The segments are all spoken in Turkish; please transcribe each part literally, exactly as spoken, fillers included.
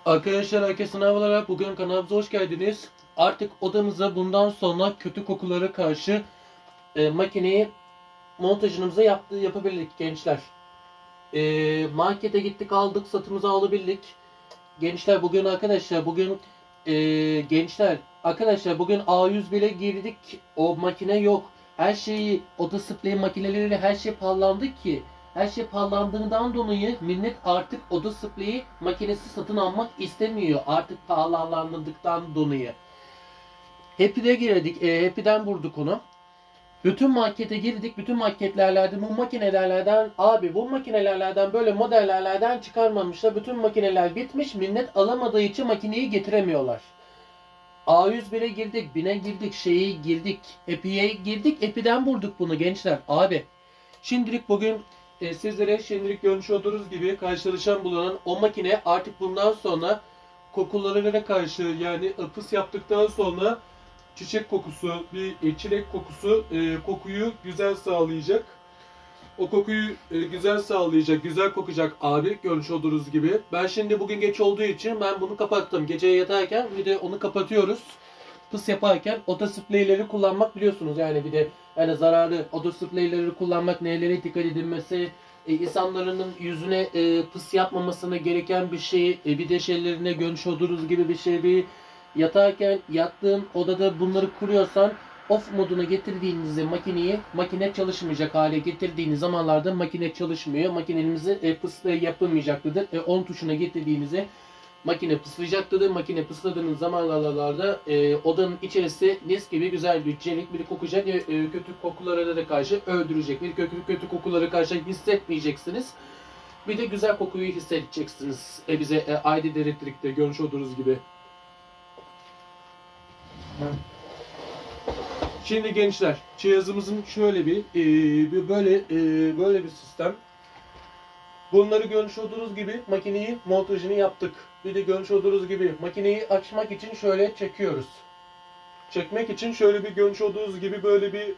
Arkadaşlar herkese merhabalar. Bugün kanalımıza hoş geldiniz. Artık odamıza bundan sonra kötü kokulara karşı e, makineyi montajımızı yaptı, yapabildik gençler. E, markete gittik, aldık, satımıza alabildik. Gençler bugün arkadaşlar bugün e, gençler arkadaşlar bugün A yüz bile girdik. O makine yok. Her şeyi oda sprey makineleriyle her şey pahalandı ki. Her şey pahalandığından dolayı millet artık oda spreyi makinesi satın almak istemiyor. Artık pahalandığından dolayı. Happy'de girdik. E, Happy'den vurduk onu. Bütün markete girdik. Bütün marketlerden bu makinelerden abi bu makinelerden böyle modellerden çıkarmamışlar. Bütün makineler bitmiş. Millet alamadığı için makineyi getiremiyorlar. A yüz bire girdik. bine girdik. Şeye girdik. Happy'ye girdik. Happy'den vurduk bunu gençler. Abi. Şimdilik bugün e, sizlere şimdilik görmüş olduğunuz gibi karşılaşan bulunan o makine artık bundan sonra kokularına karşı yani ıpıs yaptıktan sonra çiçek kokusu, bir çilek kokusu e, kokuyu güzel sağlayacak. O kokuyu e, güzel sağlayacak, güzel kokacak abi görmüş olduğunuz gibi. Ben şimdi bugün geç olduğu için ben bunu kapattım. Gece yatarken bir de onu kapatıyoruz. Pıs yaparken oda spreyleri kullanmak biliyorsunuz yani bir de yani zararlı oda spreyleri kullanmak nelere dikkat edilmesi, e, insanların yüzüne e, pıs yapmamasına gereken bir şey, e, bir de şeylerine görmüş olduğunuz gibi bir şey bir yatarken yattığın odada bunları kuruyorsan off moduna getirdiğinizde makineyi makine çalışmayacak hale getirdiğiniz zamanlarda makine çalışmıyor. Makinenizi e, pısla yapılmayacaktadır. E, on tuşuna getirdiğinizde makine pıslayacaktır. Makine pısladığınız zamanlarda e, odanın içerisi mis gibi güzel bir çelik bir kokacak. E, e, kötü kokulara da karşı öldürecek. Bir kötü kötü kokulara karşı hissetmeyeceksiniz. Bir de güzel kokuyu hissedeceksiniz. E, bize e, I D elektrikte görmüş olduğunuz gibi. Şimdi gençler, cihazımızın şöyle bir, e, böyle e, böyle bir sistem. Bunları görmüş olduğunuz gibi makineyi montajını yaptık. Bir de görmüş olduğunuz gibi makineyi açmak için şöyle çekiyoruz. Çekmek için şöyle bir görmüş olduğunuz gibi böyle bir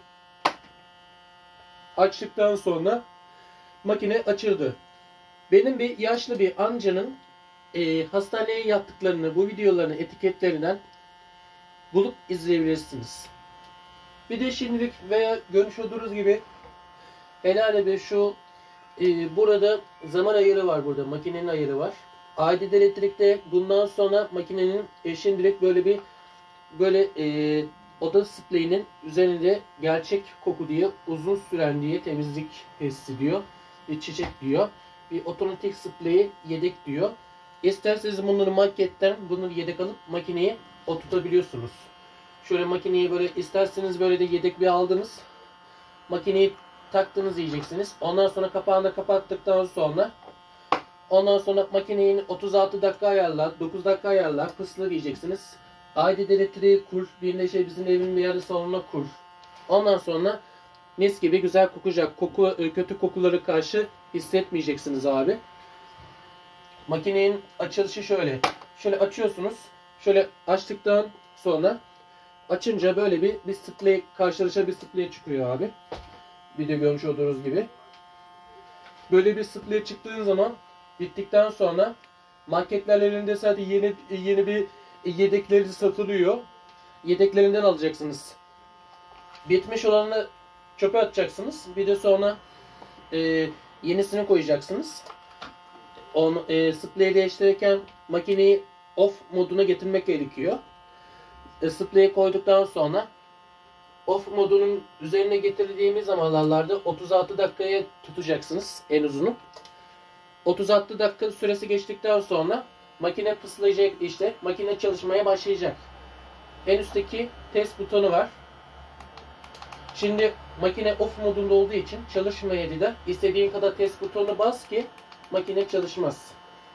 açtıktan sonra makine açıldı. Benim bir yaşlı bir amcanın e, hastaneye yattıklarını, bu videolarını etiketlerinden bulup izleyebilirsiniz. Bir de şimdilik veya görmüş olduğunuz gibi helal bir şu e, burada zaman ayarı var burada. Makinenin ayarı var. I D elektrikte bundan sonra makinenin e, şimdilik böyle bir böyle e, oda spreyinin üzerinde gerçek koku diye uzun süren diye temizlik testi diyor. Bir çiçek diyor. Bir otomatik spreyi yedek diyor. İsterseniz bunları marketten bunları yedek alıp makineye oturtabiliyorsunuz. Şöyle makineyi böyle isterseniz böyle de yedek bir aldınız. Makineyi taktınız diyeceksiniz. Ondan sonra kapağını da kapattıktan sonra ondan sonra makineyi otuz altı dakika ayarlar, dokuz dakika ayarlar, pısla diyeceksiniz. I D elektriği kur, bir de şey bizim evin bir yerde salonuna kur. Ondan sonra mis gibi güzel kokacak. Koku, kötü kokuları karşı hissetmeyeceksiniz abi. Makinenin açılışı şöyle. Şöyle açıyorsunuz. Şöyle açtıktan sonra açınca böyle bir bir sprey karşılaşa bir sprey çıkıyor abi. Video görmüş olduğunuz gibi. Böyle bir sprey çıktığı zaman bittikten sonra marketler elinde zaten yeni yeni bir yedekleri satılıyor. Yedeklerinden alacaksınız. Bitmiş olanı çöpe atacaksınız. Bir de sonra e, yenisini koyacaksınız. Onu e, spreyi değiştirirken makineyi off moduna getirmek gerekiyor. E, spreyi koyduktan sonra off modunun üzerine getirdiğimiz zamanlarda otuz altı dakikaya tutacaksınız en uzunu. otuz altı dakika süresi geçtikten sonra makine pıslayacak işte. Makine çalışmaya başlayacak. En üstteki test butonu var. Şimdi makine off modunda olduğu için çalışmayabilir de istediğin kadar test butonuna bas ki makine çalışmaz.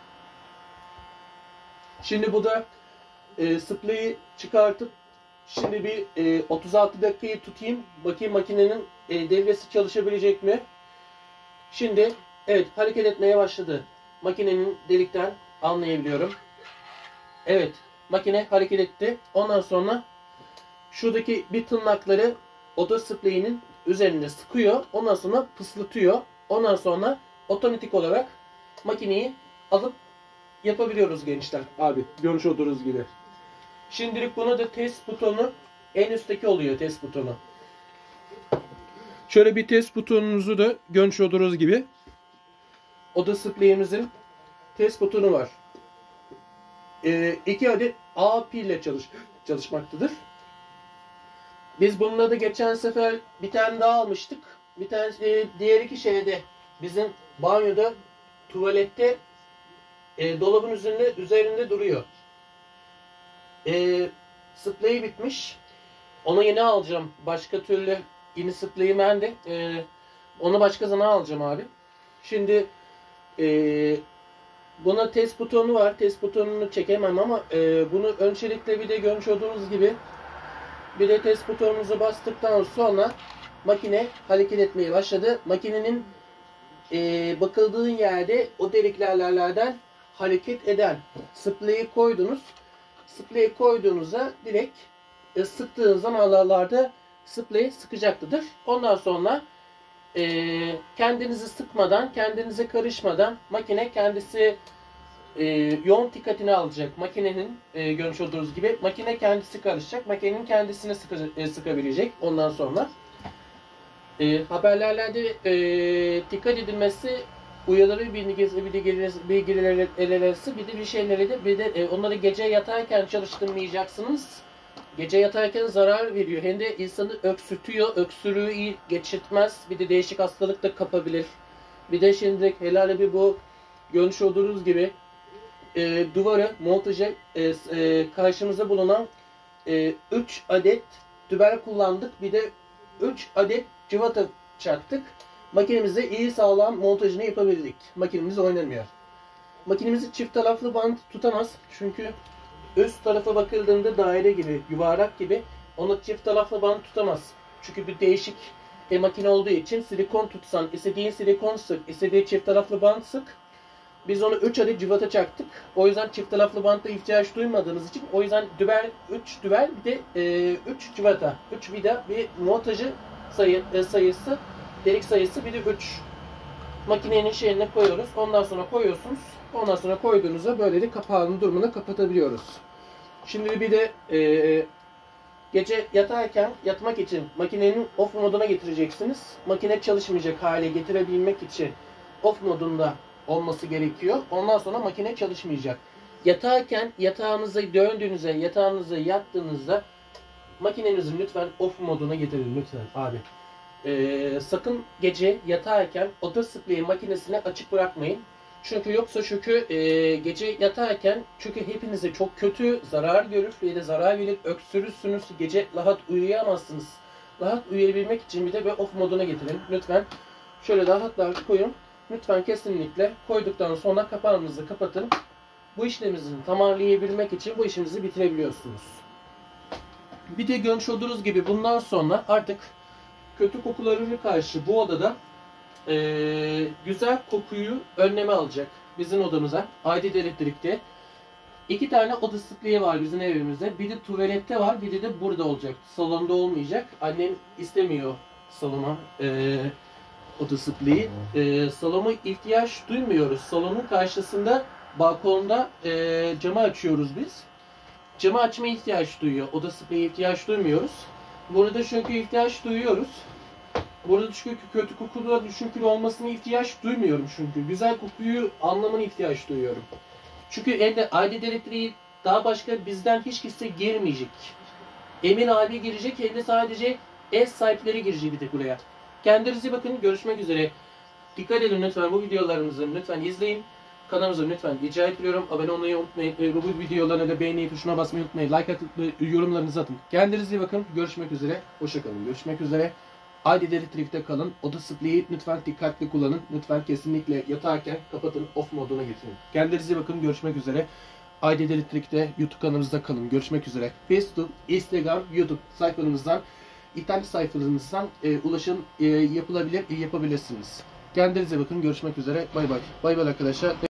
Şimdi bu da e, spreyi çıkartıp şimdi bir e, otuz altı dakikayı tutayım. Bakayım makinenin e, devresi çalışabilecek mi? Şimdi evet hareket etmeye başladı. Makinenin delikten anlayabiliyorum. Evet makine hareket etti. Ondan sonra şuradaki bir tırnakları oda spreyinin üzerine sıkıyor. Ondan sonra pıslatıyor. Ondan sonra otomatik olarak makineyi alıp yapabiliyoruz gençler abi. Görmüş olduğunuz gibi. Şimdilik bunu da test butonu en üstteki oluyor, test butonu. Şöyle bir test butonunuzu da görmüş olduğunuz gibi oda spreyimizin test butonu var. Ee, iki adet A pil ile çalış çalışmaktadır. Biz bununla da geçen sefer bir tane daha almıştık. Bir tane e, diğer iki şeyde bizim banyoda, tuvalette e, dolabın üzerinde üzerinde duruyor. E, spreyi bitmiş. Onu yeni alacağım. Başka türlü yeni spreyi ben de e, onu başka zaman alacağım abi. Şimdi e, buna test butonu var. Test butonunu çekemem ama e, bunu öncelikle bir de görmüş olduğunuz gibi bir de test butonumuzu bastıktan sonra makine hareket etmeye başladı. Makinenin e, bakıldığı yerde o deliklerlerden hareket eden spreyi koydunuz. Spreyi koyduğunuzda direkt e, sıktığınız zamanlarda sprey sıkacaktır. Ondan sonra e, kendinizi sıkmadan, kendinize karışmadan makine kendisi e, yoğun dikkatini alacak. Makinenin e, görmüş olduğunuz gibi makine kendisi karışacak. Makinenin kendisine sıkı, e, sıkabilecek. Ondan sonra e, haberlerde e, dikkat edilmesi, uyarıları bilgileri, bilgileri, bilgileri ellersi, bir de bir şeyleri de bir de e, onları gece yatarken çalıştırmayacaksınız. Gece yatarken zarar veriyor. Hem de insanı öksürtüyor. Öksürüğü iyi geçirtmez. Bir de değişik hastalık da kapabilir. Bir de şimdi helal bir bu görmüş olduğunuz gibi e, duvarı montaja e, e, karşımıza bulunan üç e, adet dübel kullandık. Bir de üç adet cıvata çaktık. Makinemizde iyi sağlam montajını yapabildik. Makinemiz oynamıyor. Makinemizi çift taraflı bant tutamaz. Çünkü üst tarafa bakıldığında daire gibi, yuvarlak gibi, onu çift taraflı bant tutamaz. Çünkü bir değişik bir makine olduğu için silikon tutsan, istediğin silikon sık, istediğin çift taraflı bant sık. Biz onu üç adet cıvata çaktık. O yüzden çift taraflı bantta ihtiyaç duymadığınız için, o yüzden dübel, üç dübel bir de üç cıvata, üç vida bir montajı sayı, e, sayısı, delik sayısı bir de üç. Makinenin şeyine koyuyoruz. Ondan sonra koyuyorsunuz. Ondan sonra koyduğunuzda böyle de kapağının durumunu kapatabiliyoruz. Şimdi bir de e, gece yatarken yatmak için makinenin off moduna getireceksiniz. Makine çalışmayacak hale getirebilmek için off modunda olması gerekiyor. Ondan sonra makine çalışmayacak. Yatarken yatağınıza döndüğünüzde, yatağınıza yattığınızda makinenizi lütfen off moduna getirin lütfen abi. Ee, sakın gece yatarken oda spreyi makinesini açık bırakmayın. Çünkü yoksa çünkü e, gece yatarken çünkü hepinize çok kötü zarar görür ve de zarar verir, öksürürsünüz. Gece rahat uyuyamazsınız. Rahat uyuyabilmek için bir de bir off moduna getirin. Lütfen şöyle rahatlar koyun. Lütfen kesinlikle koyduktan sonra kapağınızı kapatın. Bu işlemimizi tamamlayabilmek için bu işimizi bitirebiliyorsunuz. Bir de görmüş olduğunuz gibi bundan sonra artık kötü kokularına karşı bu odada e, güzel kokuyu önleme alacak bizim odamıza. Aydın Elektrik'te. İki tane oda spreyi var bizim evimizde. Bir de tuvalette var, bir de burada olacak. Salonda olmayacak. Annem istemiyor salona e, oda spreyi. E, salona ihtiyaç duymuyoruz. Salonun karşısında balkonda e, camı açıyoruz biz. Camı açmaya ihtiyaç duyuyor. Oda spreyi ihtiyaç duymuyoruz. Burada çünkü ihtiyaç duyuyoruz. Burada çünkü kötü kokular çünkü olmasına ihtiyaç duymuyorum çünkü. Güzel kokuyu anlamına ihtiyaç duyuyorum. Çünkü evde aile elektriği daha başka bizden hiç kimse girmeyecek. Emin abi girecek, evde sadece ev sahipleri girecek bir tek buraya. Kendinize bakın, görüşmek üzere. Dikkat edin lütfen bu videolarımızı lütfen izleyin. Kanalımıza lütfen rica ediyorum. Abone olmayı unutmayın. Bu videolara da beğeni tuşuna basmayı unutmayın. Like atıp yorumlarınızı atın. Kendinize bakın. Görüşmek üzere. Hoşçakalın. Görüşmek üzere. Aydın Elektrik'te kalın. Oda spreyi lütfen dikkatli kullanın. Lütfen kesinlikle yatarken kapatın. Off moduna getirin. Kendinize bakın. Görüşmek üzere. Aydın Elektrik'te YouTube kanalımızda kalın. Görüşmek üzere. Facebook, Instagram, YouTube sayfalarımızdan, internet sayfalarımızdan e, ulaşım e, yapılabilir, e, yapabilirsiniz. Kendinize bakın. Görüşmek üzere. Bay bay. Bay bay arkadaşlar.